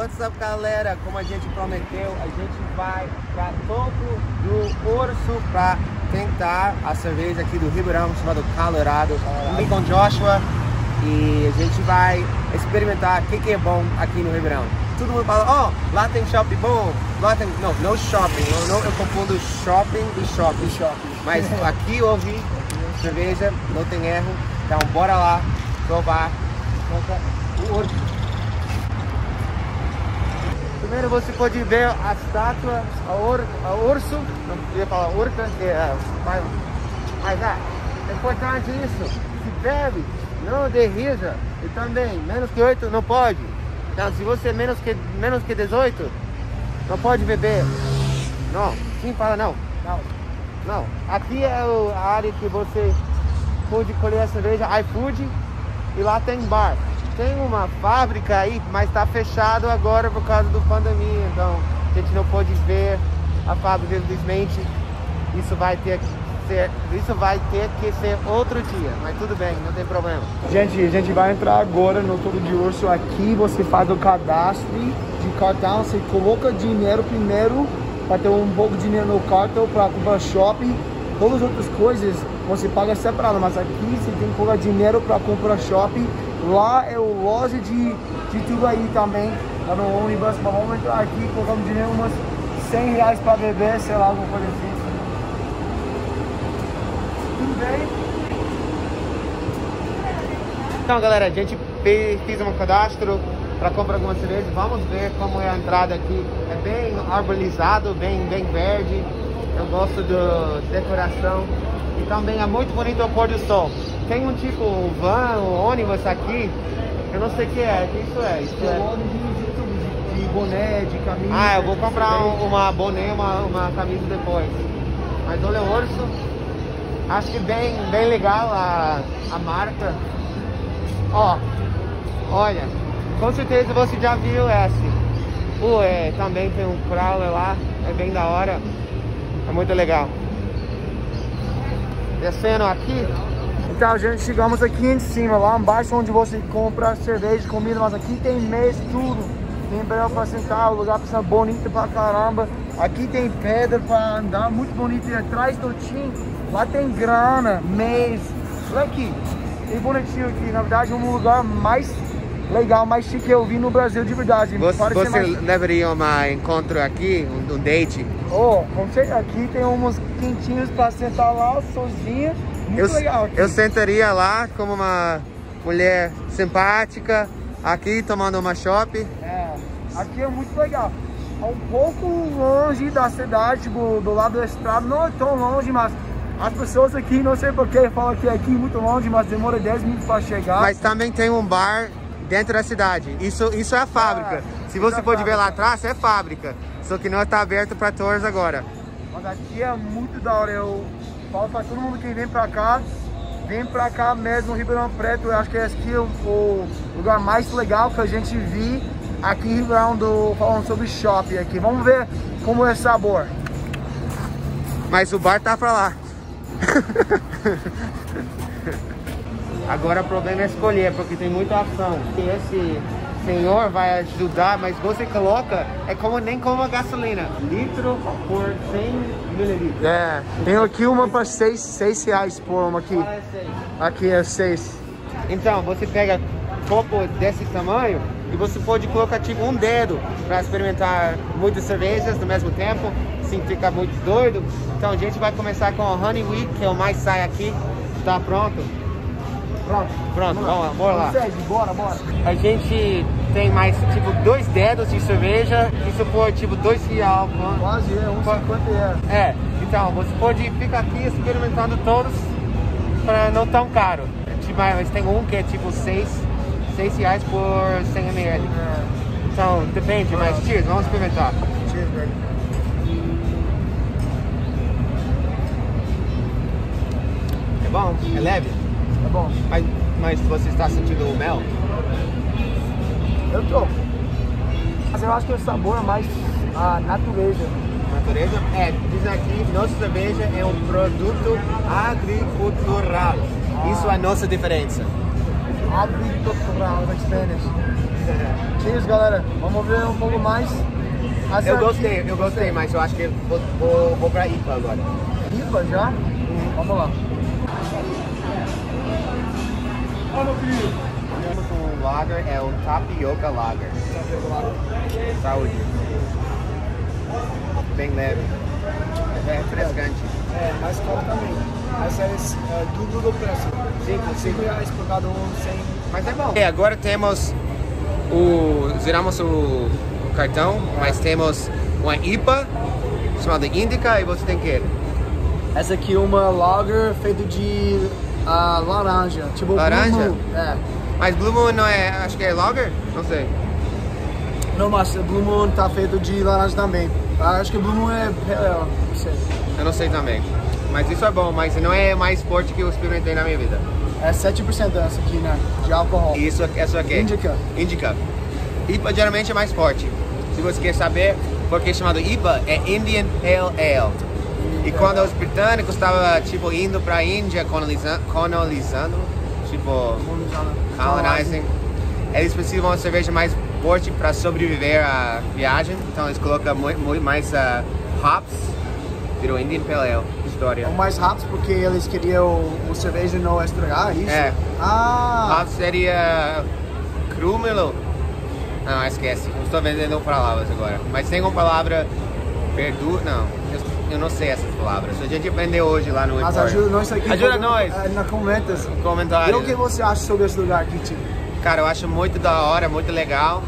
What's up, galera? Como a gente prometeu, a gente vai para topo do Urso para tentar a cerveja aqui do Ribeirão, chamado Colorado. Vim com Joshua e a gente vai experimentar o que é bom aqui no Ribeirão. Todo mundo fala, oh, lá tem shopping bom, lá tem... Não shopping, eu confundo shopping e shopping. Mas aqui eu ouvi cerveja, não tem erro. Então bora lá provar o Urso. Primeiro você pode ver a estátua, a urso, não queria falar urca, mas é importante isso. Se bebe, não derrija. E também, menos que 8 não pode. Então se você é menos que 18, não pode beber. Não, sim, fala não. Não. Aqui é a área que você pode colher a cerveja, iFood, e lá tem bar. Tem uma fábrica aí, mas está fechado agora por causa da pandemia, então a gente não pode ver a fábrica, infelizmente. Isso vai ter que ser outro dia, mas tudo bem, não tem problema. Gente, a gente vai entrar agora no Topo de Urso. Aqui você faz o cadastro de cartão, você coloca dinheiro primeiro para ter um pouco de dinheiro no cartão para comprar shopping. Todas as outras coisas você paga separado, mas aqui você tem que colocar dinheiro para comprar shopping. Lá é o loja de tudo aí também, lá no ônibus. Mas vamos entrar aqui, colocamos dinheiro, umas 100 reais para beber, sei lá, alguma coisa assim. Tudo bem? Então, galera, a gente fez um cadastro para comprar alguma cerveja. Vamos ver como é a entrada aqui. É bem arborizado, bem verde. Eu gosto da decoração. E também é muito bonito o pôr do sol. Tem um tipo van, um ônibus aqui. Eu não sei o que é. O que isso é? Isso é de boné, de camisa. Ah, eu vou comprar uma boné, uma camisa depois. Mas olha o urso. Acho que bem legal a marca. Ó, olha, com certeza você já viu esse. Também tem um crawler lá, é bem da hora. É muito legal. Descendo aqui. Então, gente, chegamos aqui em cima, lá embaixo onde você compra cerveja, comida, mas aqui tem mesa, tudo. Tem barrel pra sentar, o lugar pra ser bonito pra caramba. Aqui tem pedra pra andar, muito bonito. E atrás do time, lá tem grana, mesa. Olha aqui, tem bonitinho aqui. Na verdade, um lugar mais legal, mais chique que eu vi no Brasil, de verdade. Você levaria um encontro aqui, um date? Oh, aqui tem uns quentinhos pra sentar lá, sozinha. Muito legal aqui. Eu sentaria lá como uma mulher simpática, aqui tomando uma chopp. Aqui é muito legal. É um pouco longe da cidade, tipo, do lado da estrada, não é tão longe, mas as pessoas aqui, não sei porquê, falam que é aqui muito longe, mas demora 10 minutos para chegar. Mas também tem um bar dentro da cidade. Isso é a fábrica. Se você pode ver lá atrás, é fábrica. Só que não está aberto para tours agora. Mas aqui é muito da hora. Eu falo para todo mundo que vem para cá mesmo, Ribeirão Preto. Eu acho que esse aqui é o lugar mais legal que a gente viu aqui em Ribeirão, falando sobre shopping aqui. Vamos ver como é o sabor. Mas o bar tá para lá. Agora o problema é escolher, porque tem muita opção. Esse senhor vai ajudar, mas você coloca, nem como a gasolina, litro por 100 mililitros. Tem aqui uma para 6 reais por uma aqui. Qual é 6? Aqui é 6. Então, você pega copo desse tamanho e você pode colocar tipo um dedo para experimentar muitas cervejas no mesmo tempo, sem ficar muito doido. Então a gente vai começar com o Honey Wheat, que é o mais sai aqui. Tá pronto? Pronto, vamos lá. Bora. A gente tem mais tipo 2 dedos de cerveja. Isso for tipo 2 reais. Quase, 1,50 é. Então você pode ficar aqui experimentando todos para não tão caro. Mas tem um que é tipo 6 reais por 100 ml. Então depende, mas cheers, vamos experimentar. Cheers, velho. É bom? É leve? É bom. Mas você está sentindo o mel? Eu tô. Mas eu acho que o sabor é mais a natureza. Natureza? Diz aqui, nossa cerveja é um produto agricultural. Isso é a nossa diferença. Agricultural, em Spanish. Cheers, galera. Vamos ver um pouco mais. Eu gostei, mas eu acho que vou pra IPA agora. IPA já? Vamos lá. O lager é o Tapioca Lager. Saúde. Bem leve. É refrescante. É, mais caro também. Mas é tudo do preço. R$5 por cada um, 100. Mas é bom. Agora temos zeramos o cartão, mas temos uma IPA chamada Indica e você tem que... Essa aqui é uma lager feita de laranja. Tipo laranja? Blue Moon. É. Mas Blue Moon não é, acho que é lager? Não sei. Não, mas Blue Moon tá feito de laranja também. Acho que Blue Moon não sei. Eu não sei também. Mas isso é bom, mas não é mais forte que eu experimentei na minha vida. É 7% essa aqui, né? De álcool. E isso aqui é Indica. Indica. IPA geralmente é mais forte. Se você quer saber por que é chamado IPA, é Indian Pale Ale. E quando os britânicos estavam tipo indo para a Índia colonizando, tipo colonizing, eles precisam de uma cerveja mais forte para sobreviver à viagem. Então eles colocam muito mais hops, virou Indian Pale Ale. História. Ou mais rápido porque eles queriam o cerveja não estragar, isso? É. Hops seria crúmelo. Não, esquece. Eu estou vendendo palavras agora. Mas tem uma palavra verdura. Não, eu não sei essas palavras. A gente aprendeu hoje lá no Mas ajuda nós aqui. Ajuda nós. Na comentários. Comentários. E o que você acha sobre esse lugar aqui, Tim? Cara, eu acho muito da hora, muito legal.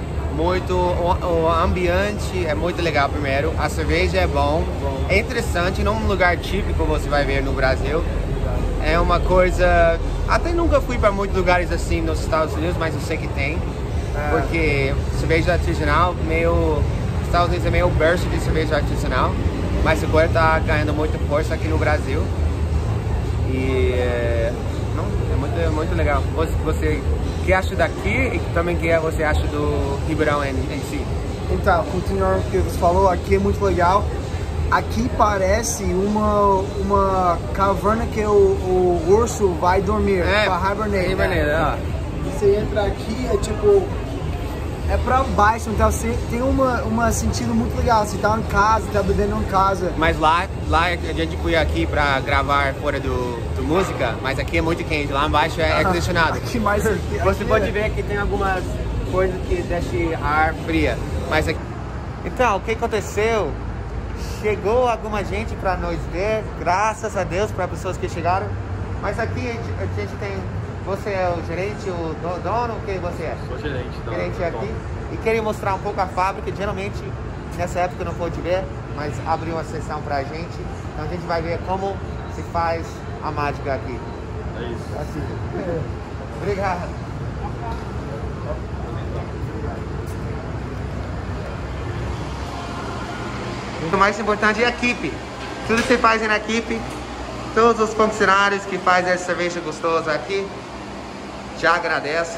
O ambiente é muito legal primeiro. A cerveja é bom. É interessante, não um lugar típico você vai ver no Brasil. É uma coisa... Até nunca fui para muitos lugares assim nos Estados Unidos, mas eu sei que tem. Porque cerveja artesanal, Estados Unidos é meio berço de cerveja artesanal, mas agora está ganhando muita força aqui no Brasil. E é muito legal. Você que acha daqui e também que você acha do Ribeirão em si? Então, continuando o que você falou, aqui é muito legal. Aqui parece uma caverna que o urso vai dormir, para hibernate. Você entra aqui, é tipo, é pra baixo, então você tem uma sentido muito legal. Você tá em casa, tá bebendo em casa. Mas lá a gente foi aqui pra gravar fora do música, mas aqui é muito quente, lá embaixo é ar-condicionado. Você pode ver que tem algumas coisas que deixam ar fria. Mas aqui... Então, o que aconteceu? Chegou alguma gente para nós ver, graças a Deus para pessoas que chegaram. Mas aqui a gente tem... Você é o gerente, o dono, o que você é? Sou gerente. Gerente aqui. E queria mostrar um pouco a fábrica. Geralmente, nessa época não pode ver, mas abriu uma sessão pra gente. Então a gente vai ver como se faz a mágica aqui. É isso. Assim. Obrigado. O mais importante é a equipe. Tudo que você faz na equipe, todos os funcionários que fazem essa cerveja gostosa aqui, já agradeço.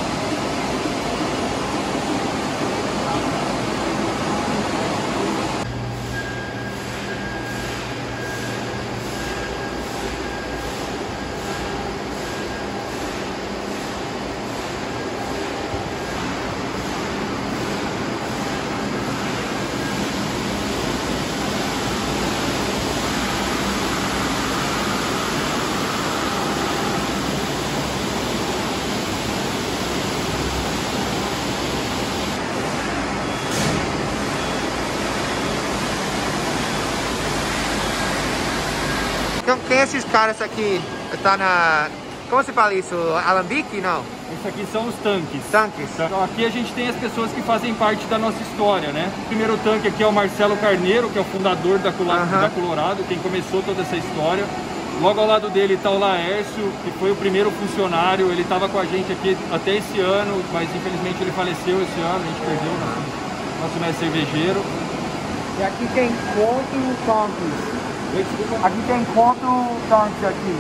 Quem é esses caras aqui? Tá na... Como se fala isso? Alambique? Não? Isso aqui são os tanques. Tanques. Então aqui a gente tem as pessoas que fazem parte da nossa história, né? O primeiro tanque aqui é o Marcelo Carneiro, que é o fundador da Colorado, quem começou toda essa história. Logo ao lado dele está o Laércio, que foi o primeiro funcionário. Ele estava com a gente aqui até esse ano, mas infelizmente ele faleceu esse ano, a gente perdeu nosso mestre cervejeiro. E aqui tem 4 tanques. Aqui tem 4 tanques aqui.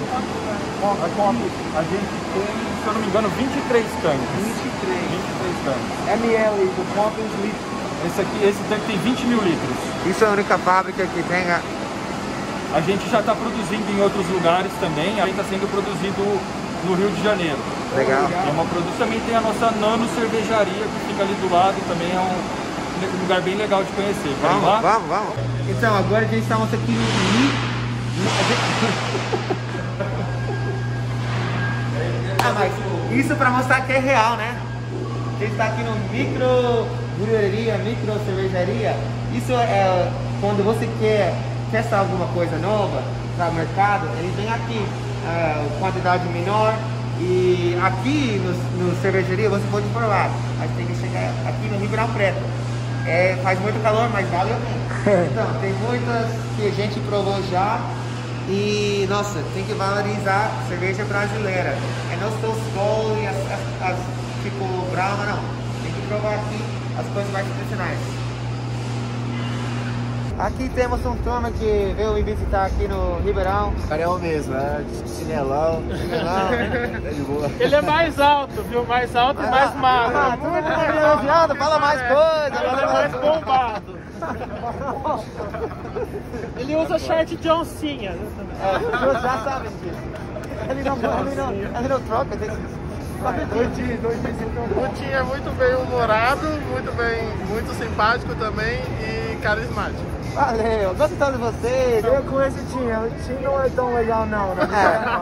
A gente tem, se eu não me engano, 23 tanques. 23 tanques. ml, do quantos litros? Esse tanque tem 20 mil litros. Isso é a única fábrica que tem A gente já está produzindo em outros lugares também. Aí está sendo produzido no Rio de Janeiro. Legal. É uma produção, também tem a nossa Nano Cervejaria, que fica ali do lado, também é um lugar bem legal de conhecer. Vamos lá? Vamos. Então, agora a gente está aqui no... mas isso para mostrar que é real, né? A gente está aqui no micro breweria, micro cervejaria. Isso é quando você quer testar alguma coisa nova para o mercado, ele vem aqui, quantidade menor. E aqui no cervejaria você pode provar, mas tem que chegar aqui no Ribeirão Preto. Faz muito calor, mas vale a pena. Então, tem muitas que a gente provou já. E, nossa, tem que valorizar a cerveja brasileira. Não só Skol e as tipo Brahma, não. Tem que provar aqui as coisas mais tradicionais. Aqui temos um turma que veio me visitar aqui no Ribeirão. Cara, é o mesmo, chinelão. É de boa. Ele é mais alto, viu? Mais alto e mais magro. Tudo bem, elogiado, fala mais coisa. Ele é mais bombado. Ele usa short de oncinha. Todos já sabem disso. Ele não troca desses. O Tim é muito bem humorado, muito simpático também e carismático. Valeu, gostando de vocês. Eu conheço o Tim não é tão legal não, né?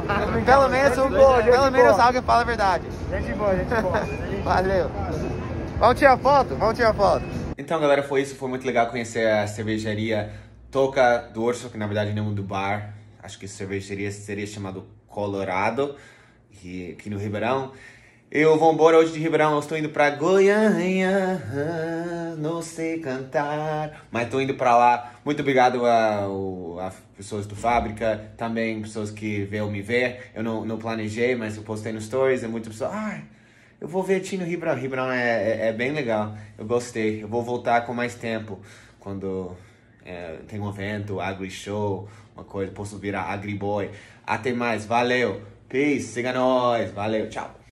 Pelo menos alguém fala a verdade. Gente boa. Valeu. Vamos tirar foto? Então, galera, foi isso. Foi muito legal conhecer a cervejaria Toca do Urso, que na verdade não é do bar. Acho que a cervejaria seria chamado Colorado, aqui no Ribeirão. Eu vou embora hoje de Ribeirão, eu estou indo pra Goiânia, não sei cantar, mas estou indo pra lá. Muito obrigado a pessoas do Fábrica, também pessoas que veio me ver. Eu não planejei, mas eu postei no Stories, muitas pessoas... eu vou ver no Ribeirão. Ribeirão é bem legal. Eu gostei. Eu vou voltar com mais tempo. Quando tem um evento, Agri Show, uma coisa, posso virar Agri Boy. Até mais. Valeu. Peace. Siga nós. Valeu. Tchau.